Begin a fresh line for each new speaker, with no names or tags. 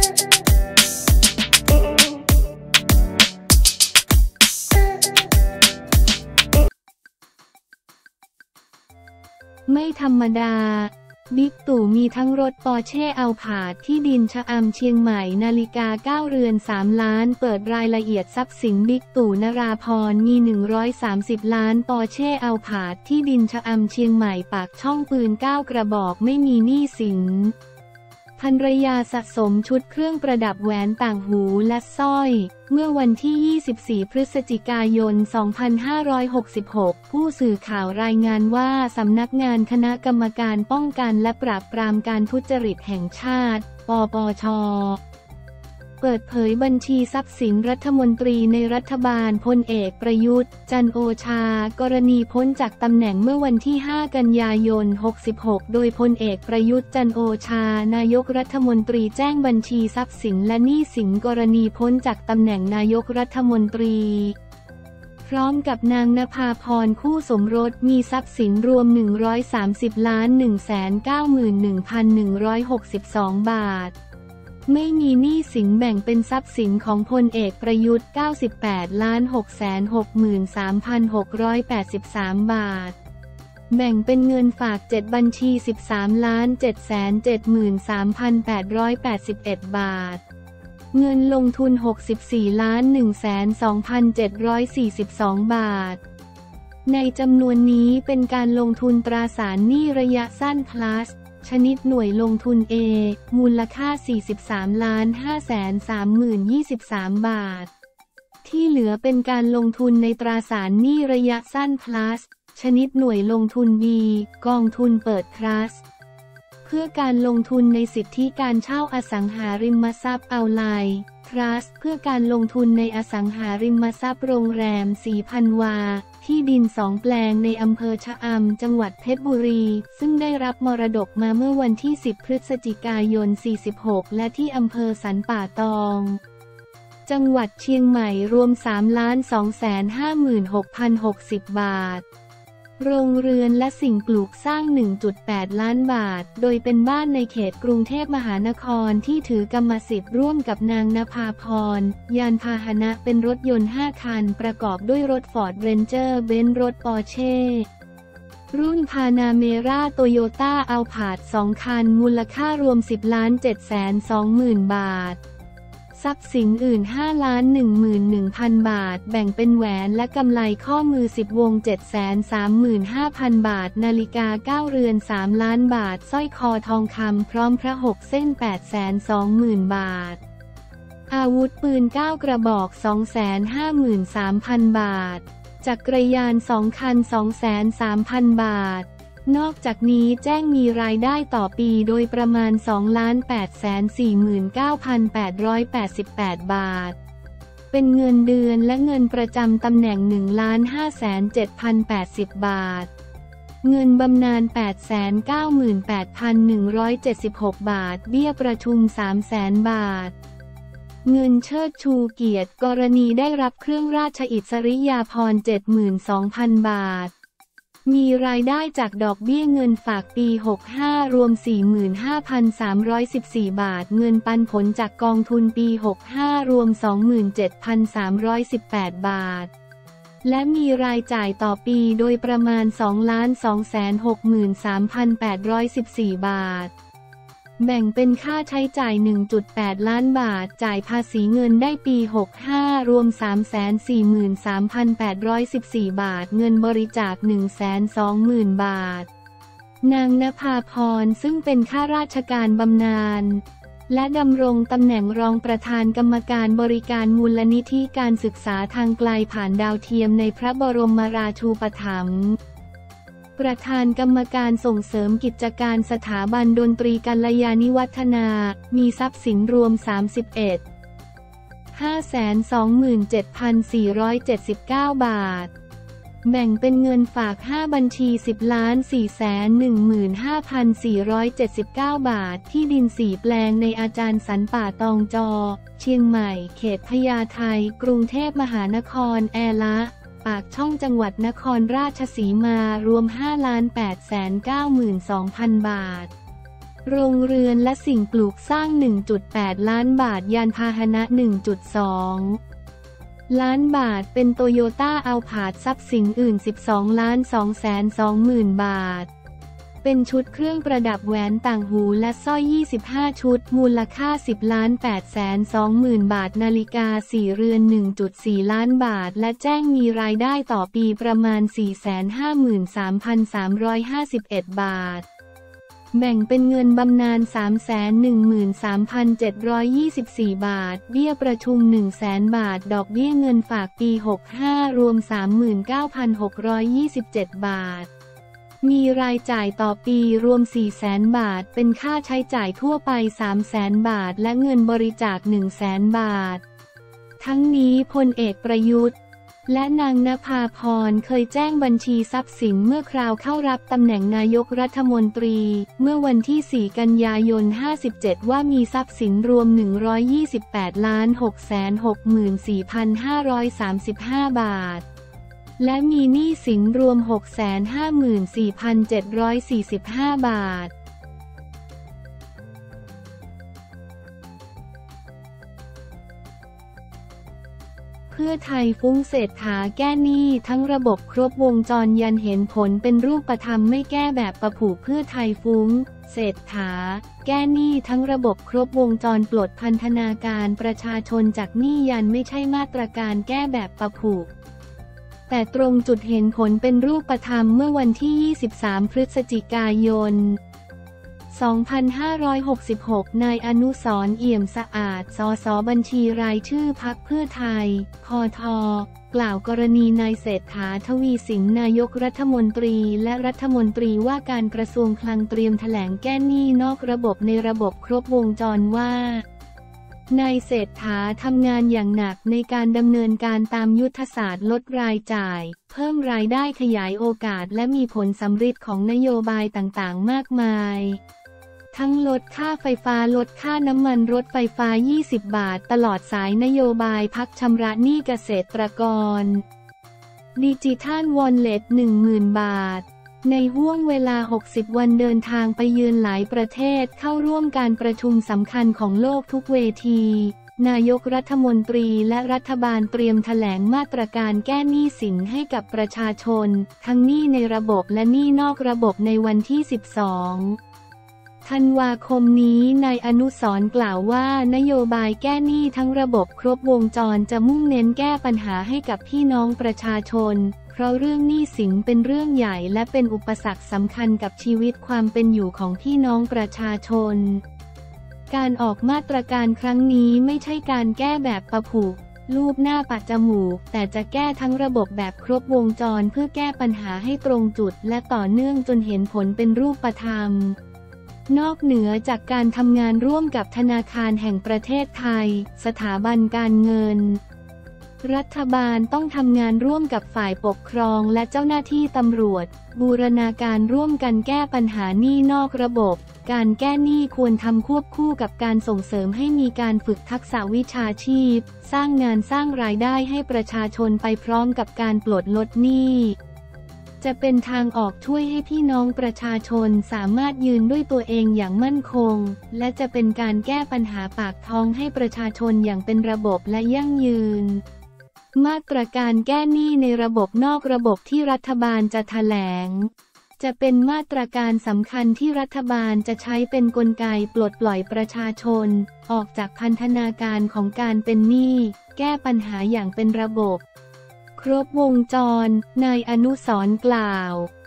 ไม่ธรรมดาบิ๊กตู่มีทั้งรถปอร์เช่อัลพาร์ดที่ดินชะอำเชียงใหม่นาฬิกา9 เรือน3 ล้านเปิดรายละเอียดทรัพย์สินบิ๊กตู่นราพรมี130 ล้านปอร์เช่อัลพาร์ดที่ดินชะอำเชียงใหม่ปากช่องปืน9 กระบอกไม่มีหนี้สินภรรยาสะสมชุดเครื่องประดับแหวนต่างหูและสร้อยเมื่อวันที่24 พฤศจิกายน 2566 ผู้สื่อข่าวรายงานว่าสำนักงานคณะกรรมการป้องกันและปราบปรามการทุจริตแห่งชาติ ปปช.เปิดเผยบัญชีทรัพย์สินรัฐมนตรีในรัฐบาลพลเอกประยุทธ์จันทร์โอชากรณีพ้นจากตำแหน่งเมื่อวันที่ 5 กันยายน 66 โดยพลเอกประยุทธ์จันทร์โอชานายกรัฐมนตรีแจ้งบัญชีทรัพย์สินและหนี้สินกรณีพ้นจากตำแหน่งนายกรัฐมนตรีพร้อมกับนางณภาพรคู่สมรสมีทรัพย์สินรวม130,191,162 บาทไม่มีหนี้สินแบ่งเป็นทรัพย์สินของพลเอกประยุทธ์98,663,683 บาทแบ่งเป็นเงินฝาก7บัญชี13,773,881 บาทเงินลงทุน64,102,742 บาทในจำนวนนี้เป็นการลงทุนตราสารหนี้ระยะสั้น plusชนิดหน่วยลงทุน A มูลค่า 43,530,023 บาทที่เหลือเป็นการลงทุนในตราสารหนี้ระยะสั้น plus ชนิดหน่วยลงทุน B กองทุนเปิด trust เพื่อการลงทุนในสิทธิการเช่าอสังหาริมทรัพย์เอาไลน์ Trust เพื่อการลงทุนในอสังหาริมทรัพย์โรงแรม4,000 วาที่ดิน2 แปลงในอำเภอชะอำจังหวัดเพชรบุรีซึ่งได้รับมรดกมาเมื่อวันที่10 พฤศจิกายน 46และที่อำเภอสันป่าตองจังหวัดเชียงใหม่รวม 3,256,060 บาทโรงเรือนและสิ่งปลูกสร้าง 1.8 ล้านบาทโดยเป็นบ้านในเขตกรุงเทพมหานครที่ถือกรรมสิทธิ์ร่วมกับนางณภาพรยานพาหนะเป็นรถยนต์5 คันประกอบด้วยรถฟอร์ดเรนเจอร์เบนซ์รถปอร์เช่รุ่นพานาเมราโตโยต้าอัลพาร์ด2 คันมูลค่ารวม 10,720,000 บาททรัพย์สินอื่น 5,110,000 บาทแบ่งเป็นแหวนและกำไลข้อมือ10 วง 735,000 บาทนาฬิกา9 เรือน3 ล้านบาทสร้อยคอทองคำพร้อมพระ6 เส้น 820,000 บาทอาวุธปืน9 กระบอก 253,000 บาทจักรยาน2 คัน 203,000 บาทนอกจากนี้แจ้งมีรายได้ต่อปีโดยประมาณ 2,849,888 บาทเป็นเงินเดือนและเงินประจำตำแหน่ง 1,507,080 บาทเงินบำนาญ 898,176 บาทเบี้ยประชุม 300,000 บาทเงินเชิดชูเกียรติกรณีได้รับเครื่องราชอิสริยาภรณ์ 72,000 บาทมีรายได้จากดอกเบี้ยเงินฝากปี 65 รวม 45,314 บาทเงินปันผลจากกองทุนปี 65 รวม 27,318 บาทและมีรายจ่ายต่อปีโดยประมาณ 2,263,814 บาทแบ่งเป็นค่าใช้จ่าย 1.8 ล้านบาทจ่ายภาษีเงินได้ปี 65 รวม 343,814 บาทเงินบริจาค 120,000 บาทนางณภาพรซึ่งเป็นข้าราชการบำนาญและดำรงตำแหน่งรองประธานกรรมการบริการมูลนิธิการศึกษาทางไกลผ่านดาวเทียมในพระบรมราชูปถัมภ์ประธานกรรมการส่งเสริมกิจการสถาบันดนตรีกัลยาณิวัฒนามีทรัพย์สินรวม 527,479 บาทแบ่งเป็นเงินฝาก 5 บัญชี 10,415,479 บาทที่ดิน4 แปลงในอาจารย์สันป่าตองจอเชียงใหม่เขตพญาไทกรุงเทพมหานครแอละปากช่องจังหวัดนครราชสีมารวม 5,892,000 บาทโรงเรือนและสิ่งปลูกสร้าง 1.8 ล้านบาทยานพาหนะ 1.2 ล้านบาทเป็นโตโยต้าอัลพาร์ดทรัพย์สินอื่น 12,220,000 บาทเป็นชุดเครื่องประดับแหวนต่างหูและสร้อย 25 ชุดมูลค่า 10,820,000 บาทนาฬิกา4 เรือน 1.4 ล้านบาทและแจ้งมีรายได้ต่อปีประมาณ 453,351 บาทแบ่งเป็นเงินบำนาญ 313,724 บาทเบี้ยประชุม 100,000 บาทดอกเบี้ยเงินฝากปี 65 รวม 39,627 บาทมีรายจ่ายต่อปีรวม 400,000 บาทเป็นค่าใช้จ่ายทั่วไป 300,000 บาทและเงินบริจาค 100,000 บาททั้งนี้พลเอกประยุทธ์และนางณภาพรเคยแจ้งบัญชีทรัพย์สินเมื่อคราวเข้ารับตำแหน่งนายกรัฐมนตรีเมื่อวันที่ 4 กันยายน 57 ว่ามีทรัพย์สินรวม 128,660,4,535 บาทและมีหนี้สินรวม 654,745 บาทเพื่อไทยฟุ้งเศรษฐาแก้หนี้ทั้งระบบครบวงจรยันเห็นผลเป็นรูปธรรมไม่แก้แบบประผูเพื่อไทยฟุ้งเศรษฐาแก้หนี้ทั้งระบบครบวงจรปลดพันธนาการประชาชนจากหนี้ยันไม่ใช่มาตรการแก้แบบประผูแต่ตรงจุดเห็นผลเป็นรูปธรรมเมื่อวันที่ 23 พฤศจิกายน 2566 นายอนุสรณ์ เอี่ยมสะอาด สส.บัญชีรายชื่อพรรคเพื่อไทย พท.กล่าวกรณีนายเศรษฐา ทวีสินนายกรัฐมนตรีและรัฐมนตรีว่าการกระทรวงคลังเตรียมแถลงแก้หนี้นอกระบบในระบบครบวงจรว่านายเศรษฐาทำงานอย่างหนักในการดำเนินการตามยุทธศาสตร์ลดรายจ่ายเพิ่มรายได้ขยายโอกาสและมีผลสำฤทธิ์ของนโยบายต่างๆมากมายทั้งลดค่าไฟฟ้าลดค่าน้ำมันรถไฟฟ้า 20 บาทตลอดสายนโยบายพักชำระหนี้เกษตรกรดิจิทัลวอลเล็ต 10,000 บาทในห้วงเวลา 60 วันเดินทางไปเยือนหลายประเทศเข้าร่วมการประชุมสำคัญของโลกทุกเวทีนายกรัฐมนตรีและรัฐบาลเตรียมแถลงมาตรการแก้หนี้สินให้กับประชาชนทั้งหนี้ในระบบและหนี้นอกระบบในวันที่ 12 ธันวาคมนี้นายอนุสรณ์กล่าวว่านโยบายแก้หนี้ทั้งระบบครบวงจรจะมุ่งเน้นแก้ปัญหาให้กับพี่น้องประชาชนเพราะเรื่องหนี้สินเป็นเรื่องใหญ่และเป็นอุปสรรคสำคัญกับชีวิตความเป็นอยู่ของพี่น้องประชาชนการออกมาตรการครั้งนี้ไม่ใช่การแก้แบบประผูลูบหน้าปัดจมูกแต่จะแก้ทั้งระบบแบบครบวงจรเพื่อแก้ปัญหาให้ตรงจุดและต่อเนื่องจนเห็นผลเป็นรูปธรรมนอกเหนือจากการทำงานร่วมกับธนาคารแห่งประเทศไทยสถาบันการเงินรัฐบาลต้องทำงานร่วมกับฝ่ายปกครองและเจ้าหน้าที่ตำรวจบูรณาการร่วมกันแก้ปัญหาหนี้นอกระบบการแก้หนี้ควรทำควบคู่กับการส่งเสริมให้มีการฝึกทักษะวิชาชีพสร้างงานสร้างรายได้ให้ประชาชนไปพร้อมกับการปลดลดหนี้จะเป็นทางออกช่วยให้พี่น้องประชาชนสามารถยืนด้วยตัวเองอย่างมั่นคงและจะเป็นการแก้ปัญหาปากท้องให้ประชาชนอย่างเป็นระบบและยั่งยืนมาตรการแก้หนี้ในระบบนอกระบบที่รัฐบาลจะแถลงจะเป็นมาตรการสำคัญที่รัฐบาลจะใช้เป็นกลไกปลดปล่อยประชาชนออกจากพันธนาการของการเป็นหนี้แก้ปัญหาอย่างเป็นระบบครบวงจรนายอนุสรณ์กล่าว